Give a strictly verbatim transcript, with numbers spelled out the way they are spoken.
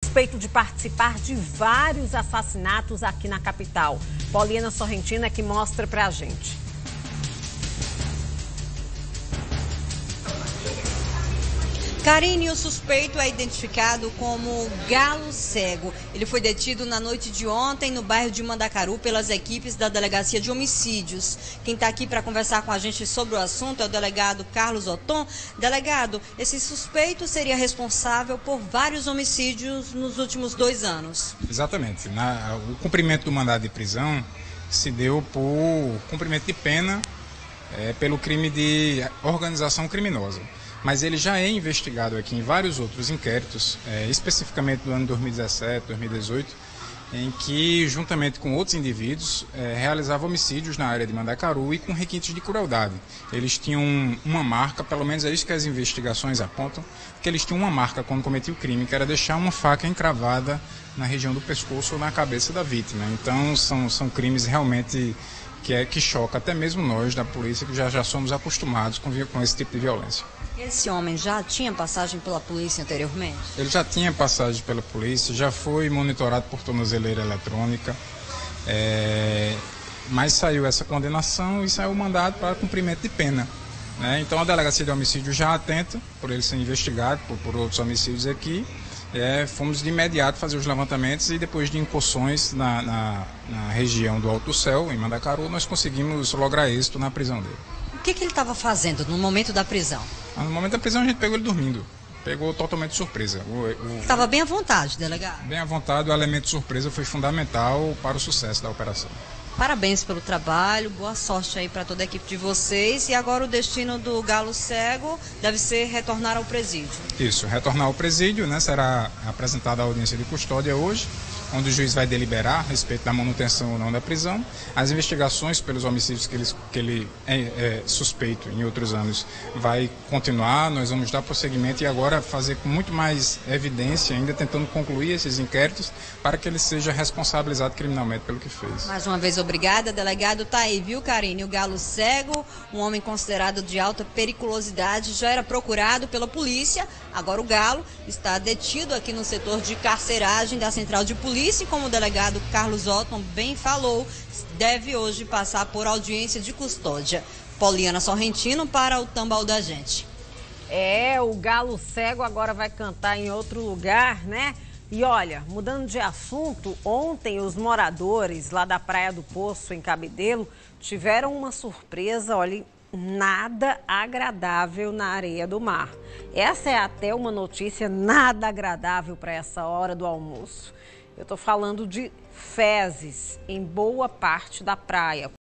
suspeito de participar de vários assassinatos aqui na capital. Poliana Sorrentino é que mostra pra gente. Karine, o suspeito é identificado como Galo Cego. Ele foi detido na noite de ontem no bairro de Mandacaru pelas equipes da Delegacia de Homicídios. Quem está aqui para conversar com a gente sobre o assunto é o delegado Carlos Oton. Delegado, esse suspeito seria responsável por vários homicídios nos últimos dois anos. Exatamente. Na, o cumprimento do mandado de prisão se deu por cumprimento de pena é, pelo crime de organização criminosa. Mas ele já é investigado aqui em vários outros inquéritos, é, especificamente do ano dois mil e dezessete, dois mil e dezoito, em que, juntamente com outros indivíduos, é, realizava homicídios na área de Mandacaru e com requintes de crueldade. Eles tinham uma marca, pelo menos é isso que as investigações apontam, que eles tinham uma marca quando cometiam o crime, que era deixar uma faca encravada na região do pescoço ou na cabeça da vítima. Então, são, são crimes realmente que, é, que chocam até mesmo nós da polícia, que já, já somos acostumados com, com esse tipo de violência. Esse homem já tinha passagem pela polícia anteriormente? Ele já tinha passagem pela polícia, já foi monitorado por tornozeleira eletrônica, é, mas saiu essa condenação e saiu o mandado para cumprimento de pena. Né? Então a Delegacia de Homicídio já atenta por ele ser investigado por, por outros homicídios aqui. É, fomos de imediato fazer os levantamentos e depois de incursões na, na, na região do Alto Céu, em Mandacaru, nós conseguimos lograr êxito na prisão dele. O que, que ele estava fazendo no momento da prisão? No momento da prisão a gente pegou ele dormindo, pegou totalmente de surpresa. Estava bem à vontade, delegado? Bem à vontade, o elemento de surpresa foi fundamental para o sucesso da operação. Parabéns pelo trabalho, boa sorte aí para toda a equipe de vocês. E agora o destino do Galo Cego deve ser retornar ao presídio. Isso, retornar ao presídio, né? Será apresentada a audiência de custódia hoje, onde o juiz vai deliberar a respeito da manutenção ou não da prisão. As investigações pelos homicídios que ele, que ele é, é suspeito em outros anos vai continuar, nós vamos dar prosseguimento e agora fazer com muito mais evidência, ainda tentando concluir esses inquéritos, para que ele seja responsabilizado criminalmente pelo que fez. Mais uma vez, obrigada, delegado. Tá aí, viu, Karine? O Galo Cego, um homem considerado de alta periculosidade, já era procurado pela polícia. Agora o Galo está detido aqui no setor de carceragem da Central de Polícia. E como o delegado Carlos Oton bem falou, deve hoje passar por audiência de custódia. Poliana Sorrentino para o Tambal da Gente. É, o Galo Cego agora vai cantar em outro lugar, né? E olha, mudando de assunto, ontem os moradores lá da Praia do Poço, em Cabedelo, tiveram uma surpresa, olha, nada agradável na areia do mar. Essa é até uma notícia nada agradável para essa hora do almoço. Eu estou falando de fezes em boa parte da praia.